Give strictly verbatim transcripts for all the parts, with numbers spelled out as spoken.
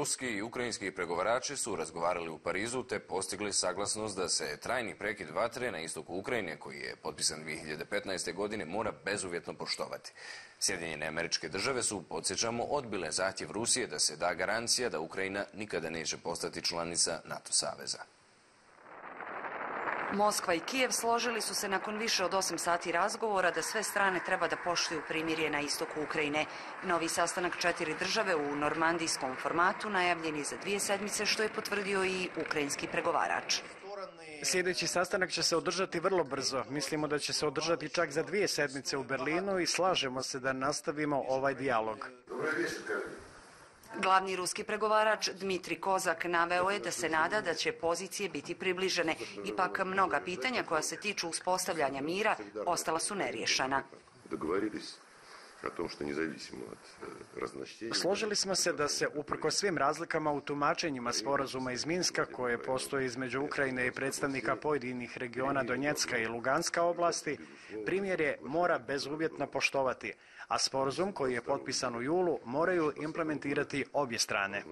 Ruski i ukrajinski pregovarači su razgovarali u Parizu te postigli saglasnost da se trajni prekid vatre na istoku Ukrajine, koji je potpisan dvije hiljade petnaeste. godine, mora bezuvjetno poštovati. Sjedinjene Američke Države su, podsjećamo, odbile zahtjev Rusije da se da garancija da Ukrajina nikada neće postati članica NATO saveza. Moskva i Kijev složili su se nakon više od osam sati razgovora da sve strane treba da poštuju primirje na istoku Ukrajine. Novi sastanak četiri države u normandijskom formatu najavljen je za dvije sedmice, što je potvrdio i ukrajinski pregovarač. Sljedeći sastanak će se održati vrlo brzo. Mislimo da će se održati čak za dvije sedmice u Berlinu i slažemo se da nastavimo ovaj dijalog. Glavni ruski pregovarač Dmitrij Kozak naveo je da se nada da će pozicije biti približene. Ipak mnoga pitanja koja se tiču uspostavljanja mira ostala su neriješena. Složili smo se da se, uprkos svim razlikama u tumačenjima sporazuma iz Minska koje postoje između Ukrajine i predstavnika pojedinih regiona Donjecka i Luganska oblasti, primirje mora bezuvjetno poštovati, a sporazum koji je potpisan u julu moraju implementirati obje strane.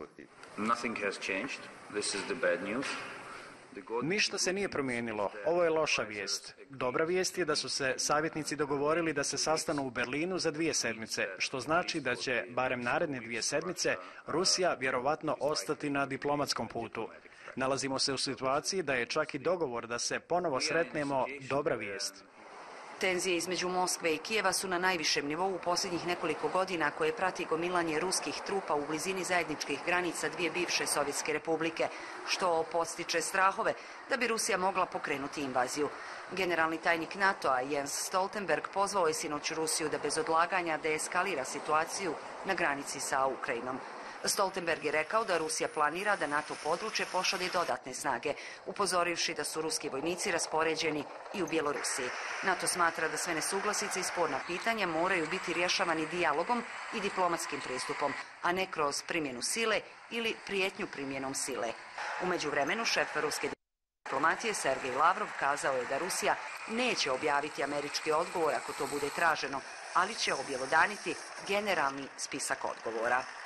Ništa se nije promijenilo. Ovo je loša vijest. Dobra vijest je da su se savjetnici dogovorili da se sastanu u Berlinu za dvije sedmice, što znači da će, barem naredne dvije sedmice, Rusija vjerovatno ostati na diplomatskom putu. Nalazimo se u situaciji da je čak i dogovor da se ponovo sretnemo dobra vijest. Tenzije između Moskve i Kijeva su na najvišem nivou u posljednjih nekoliko godina, koje prati gomilanje ruskih trupa u blizini zajedničkih granica dvije bivše Sovjetske republike, što podstiče strahove da bi Rusija mogla pokrenuti invaziju. Generalni tajnik NATO-a Jens Stoltenberg pozvao je sinoć Rusiju da bez odlaganja deeskalira situaciju na granici sa Ukrajinom. Stoltenberg je rekao da Rusija planira da NATO područje pošalje dodatne snage, upozorivši da su ruski vojnici raspoređeni i u Bjelorusiji. NATO smatra da sve nesuglasice i sporna pitanja moraju biti rješavani dijalogom i diplomatskim pristupom, a ne kroz primjenu sile ili prijetnju primjenom sile. U međuvremenu šef ruske diplomatije Sergej Lavrov kazao je da Rusija neće objaviti američki odgovor ako to bude traženo, ali će objelodaniti generalni spisak odgovora.